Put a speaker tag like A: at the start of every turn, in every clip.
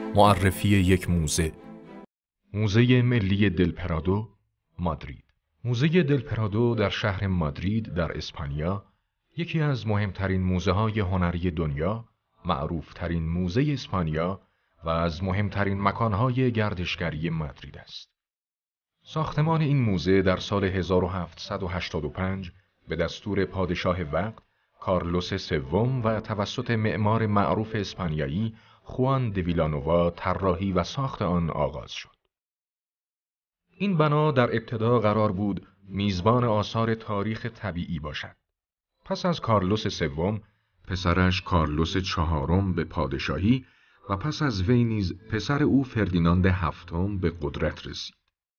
A: معرفی یک موزه. موزه ملی دل پرادو، مادرید. موزه دل پرادو در شهر مادرید در اسپانیا یکی از مهمترین موزه‌های هنری دنیا، معروفترین موزه اسپانیا و از مهمترین مکانهای گردشگری مادرید است. ساختمان این موزه در سال 1785 به دستور پادشاه وقت کارلوس سوم و توسط معمار معروف اسپانیایی خوان د ویلانووا طراحی و ساخت آن آغاز شد. این بنا در ابتدا قرار بود میزبان آثار تاریخ طبیعی باشد. پس از کارلوس سوم، پسرش کارلوس چهارم به پادشاهی و پس از وی نیز پسر او فردیناند هفتم به قدرت رسید.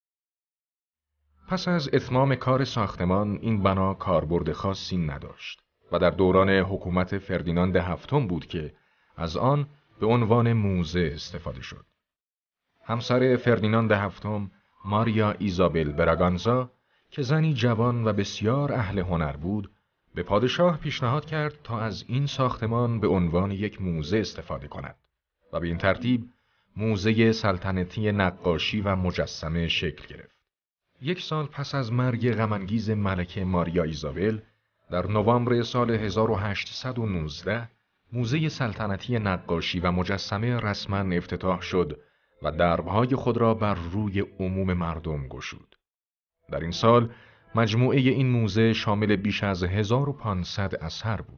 A: پس از اتمام کار ساختمان این بنا کاربرد خاصی نداشت و در دوران حکومت فردیناند هفتم بود که از آن به عنوان موزه استفاده شد. همسر فردیناند هفتم، ماریا ایزابل براگانزا، که زنی جوان و بسیار اهل هنر بود، به پادشاه پیشنهاد کرد تا از این ساختمان به عنوان یک موزه استفاده کند و به این ترتیب موزه سلطنتی نقاشی و مجسمه شکل گرفت. یک سال پس از مرگ غم‌انگیز ملکه ماریا ایزابل، در نوامبر سال 1819 موزه سلطنتی نقاشی و مجسمه رسما افتتاح شد و درب‌های خود را بر روی عموم مردم گشود. در این سال مجموعه این موزه شامل بیش از 1500 اثر بود.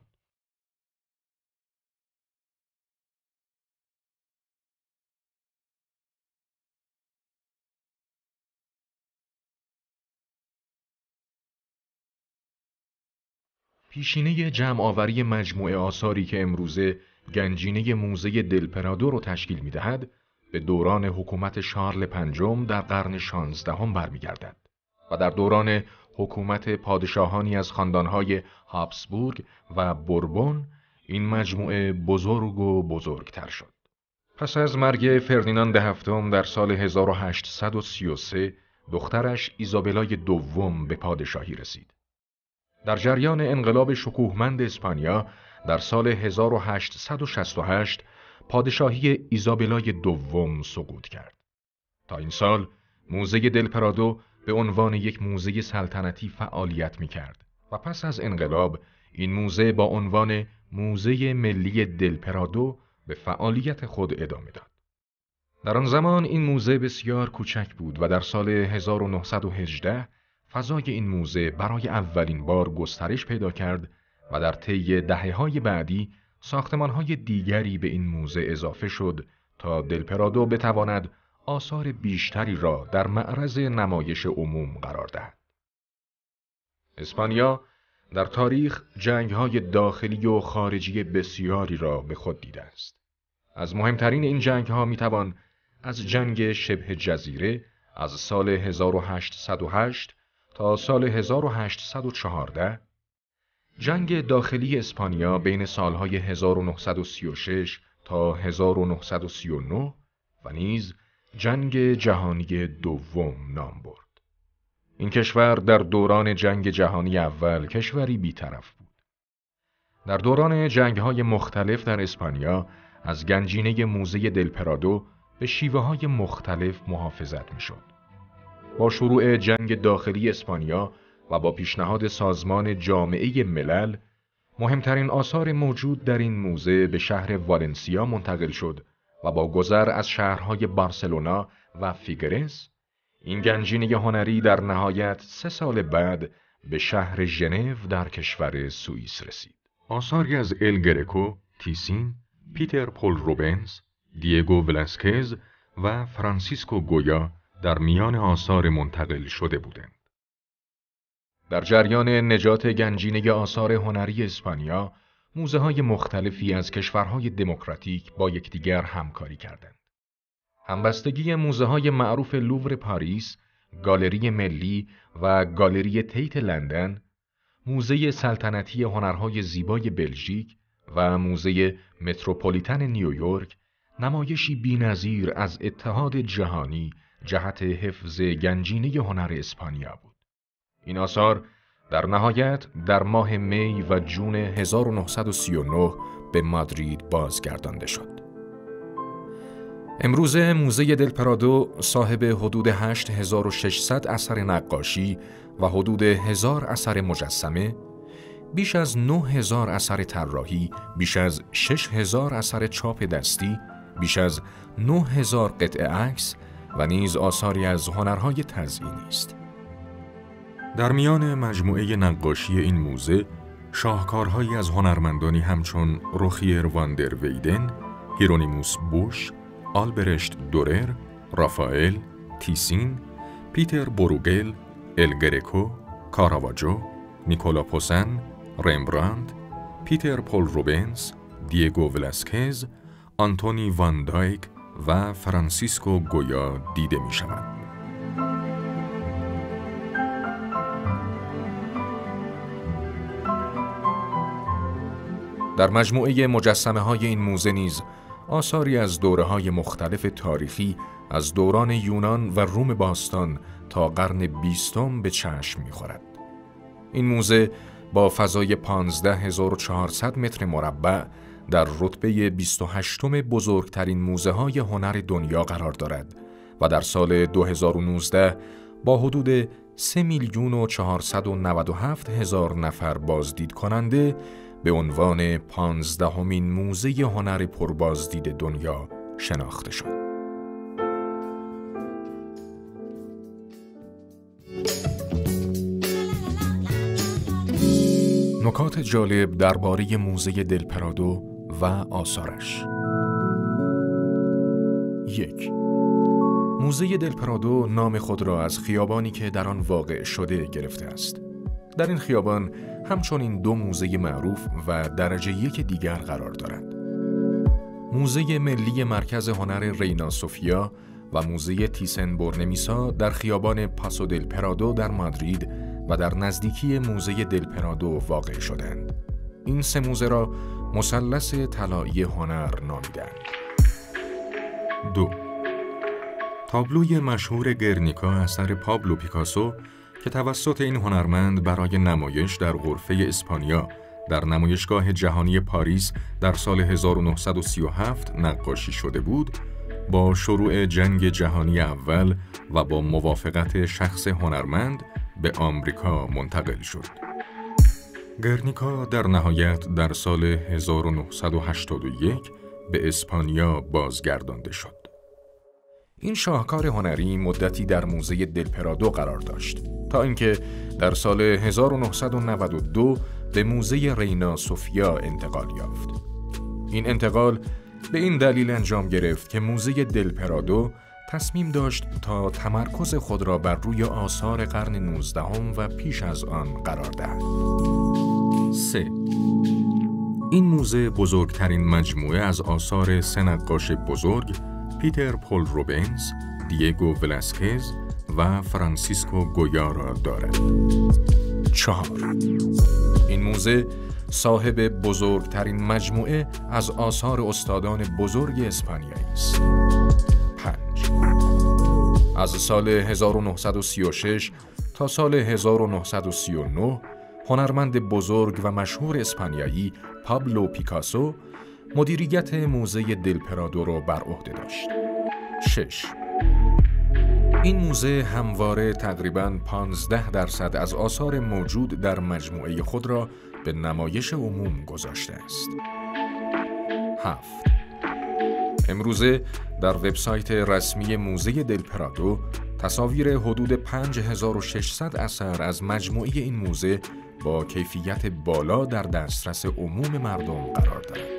A: پیشینه جمع‌آوری مجموعه آثاری که امروزه گنجینه موزه دل پرادو را تشکیل می‌دهد، به دوران حکومت شارل پنجم در قرن 16 برمیگردد و در دوران حکومت پادشاهانی از خاندان‌های هابسبورگ و بوربون این مجموعه بزرگ و بزرگتر شد. پس از مرگ فردیناند هفتم در سال 1833 دخترش ایزابلای دوم به پادشاهی رسید. در جریان انقلاب شکوهمند اسپانیا در سال 1868 پادشاهی ایزابلای دوم سقوط کرد. تا این سال موزه دل پرادو به عنوان یک موزه سلطنتی فعالیت می‌کرد و پس از انقلاب این موزه با عنوان موزه ملی دل پرادو به فعالیت خود ادامه داد. در آن زمان این موزه بسیار کوچک بود و در سال 1918 فضای این موزه برای اولین بار گسترش پیدا کرد و در طی دهه‌های بعدی ساختمان‌های دیگری به این موزه اضافه شد تا دل پرادو بتواند آثار بیشتری را در معرض نمایش عموم قرار دهد. اسپانیا در تاریخ جنگ‌های داخلی و خارجی بسیاری را به خود دیده است. از مهمترین این جنگ‌ها می‌توان از جنگ شبه جزیره از سال 1808 تا سال 1814، جنگ داخلی اسپانیا بین سالهای 1936 تا 1939 و نیز جنگ جهانی دوم نام برد. این کشور در دوران جنگ جهانی اول کشوری بی‌طرف بود. در دوران جنگ‌های مختلف در اسپانیا از گنجینه موزه دل پرادو به شیوه‌های مختلف محافظت می‌شد. با شروع جنگ داخلی اسپانیا و با پیشنهاد سازمان جامعه ملل، مهمترین آثار موجود در این موزه به شهر والنسیا منتقل شد و با گذر از شهرهای بارسلونا و فیگرس، این گنجینه هنری در نهایت 3 سال بعد به شهر ژنو در کشور سوئیس رسید. آثاری از ال گرکو، تیسین، پیتر پول روبنز، دیگو ولاسکز و فرانسیسکو گویا در میان آثار منتقل شده بودند. در جریان نجات گنجینه آثار هنری اسپانیا، موزه‌های مختلفی از کشورهای دموکراتیک با یکدیگر همکاری کردند. همبستگی موزه‌های معروف لوور پاریس، گالری ملی و گالری تیت لندن، موزه سلطنتی هنرهای زیبای بلژیک و موزه متروپولیتن نیویورک نمایشی بی‌نظیر از اتحاد جهانی جهت حفظ گنجینه هنر اسپانیا بود. این آثار در نهایت در ماه می و جون 1939 به مادرید بازگردانده شد. امروزه موزه دل پرادو صاحب حدود 8600 اثر نقاشی و حدود 1000 اثر مجسمه، بیش از 9000 اثر طراحی، بیش از 6000 اثر چاپ دستی، بیش از 9000 قطعه عکس و نیز آثاری از هنرهای تزئینی است. در میان مجموعه نقاشی این موزه، شاهکارهایی از هنرمندانی همچون روخیر وان در ویدن، هیرونیموس بوش، آلبرشت دورر، رافائل، تیسین، پیتر بروگل، الگرکو، کاراواجو، نیکولا پوسن، رمبراند، پیتر پول روبنز، دیگو ولاسکز، آنتونی وان دایک و فرانسیسکو گویا دیده می شود. در مجموعه مجسمه‌های این موزه نیز آثاری از دوره‌های مختلف تاریخی از دوران یونان و روم باستان تا قرن 20 به چشم می‌خورد. این موزه با فضای 15400 متر مربع در رتبه 28م بزرگترین موزه‌های هنر دنیا قرار دارد و در سال 2019 با حدود 3,497,000 نفر بازدید کننده به عنوان 15مین موزه هنر پربازدید دنیا شناخته شد. نکات جالب درباره موزه دل پرادو و آثارش. 1. موزه دل پرادو نام خود را از خیابانی که در آن واقع شده گرفته است. در این خیابان همچنین 2 موزه معروف و درجه 1 دیگر قرار دارند. موزه ملی مرکز هنر رینا سوفیا و موزه تیسن برنمیسا در خیابان پاسو دل پرادو در مادرید و در نزدیکی موزه دل پرادو واقع شدند. این 3 موزه را مثلث طلایی هنر نامیدند. 2. تابلوی مشهور گرنیکا اثر پابلو پیکاسو که توسط این هنرمند برای نمایش در غرفه اسپانیا در نمایشگاه جهانی پاریس در سال 1937 نقاشی شده بود، با شروع جنگ جهانی اول و با موافقت شخص هنرمند به آمریکا منتقل شد. گرنیکا در نهایت در سال 1981 به اسپانیا بازگردانده شد. این شاهکار هنری مدتی در موزه دل پرادو قرار داشت تا اینکه در سال 1992 به موزه رینا سوفیا انتقال یافت. این انتقال به این دلیل انجام گرفت که موزه دل پرادو تصمیم داشت تا تمرکز خود را بر روی آثار قرن 19 و پیش از آن قرار دهد. 3. این موزه بزرگترین مجموعه از آثار 3 نقاش بزرگ، پیتر پول روبنز، دیگو ولاسکز و فرانسیسکو گویا را دارد. 4. این موزه صاحب بزرگترین مجموعه از آثار استادان بزرگ اسپانیایی است. 5. از سال 1936 تا سال 1939 هنرمند بزرگ و مشهور اسپانیایی پابلو پیکاسو مدیریت موزه دل پرادو را بر عهده داشت. 6. این موزه همواره تقریباً 15% از آثار موجود در مجموعه خود را به نمایش عموم گذاشته است. 7. امروزه در وبسایت رسمی موزه دل پرادو تصاویر حدود 5600 اثر از مجموعه این موزه با کیفیت بالا در دسترس عموم مردم قرار دارد.